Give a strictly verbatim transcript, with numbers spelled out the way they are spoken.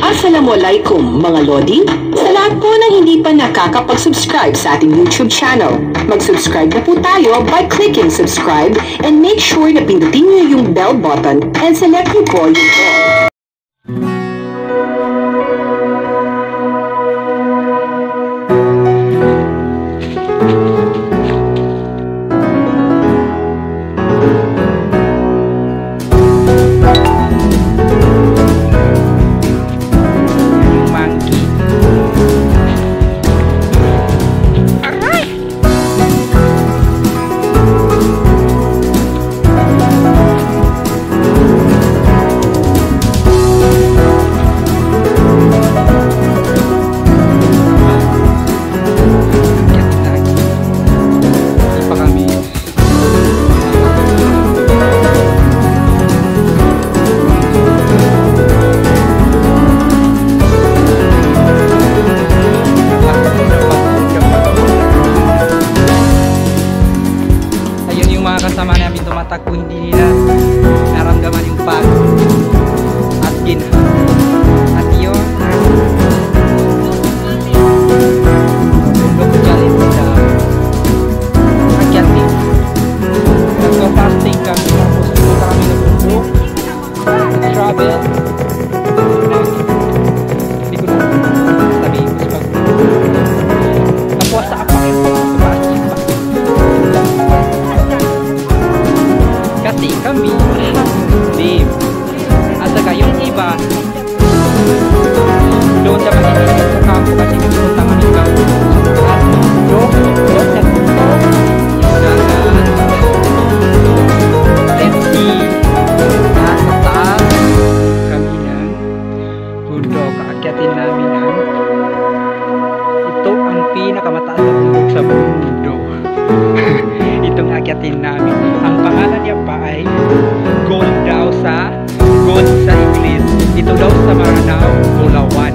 Assalamualaikum mga Lodi! Sa lahat po na hindi pa nakakapag-subscribe sa ating YouTube channel, mag-subscribe na po tayo by clicking subscribe and make sure na pindutin niyo yung bell button and select niyo po yung all. Kasama namin tumatakbo, hindi nila naramdaman yung pag at gin at yun look challenge sa akyati nagpa-fasting kami tapos pumunta kami ng bundok travel hindi ko na sabihin ko sa pag tapos sa apakin po kasi kami live at saka yung iba doon sa maninigit sa kampo kasi pumunta nga ng kampo at doon doon sa kampo let's see at sa taas kami ng bundok kaakyatin namin ang ito ang pinakamataas na bundok sa mundo. Itong akyatin namin. Ang pangalan niya pa ay gold daw sa gold sa English. Ito daw sa Maranao, Bulawan.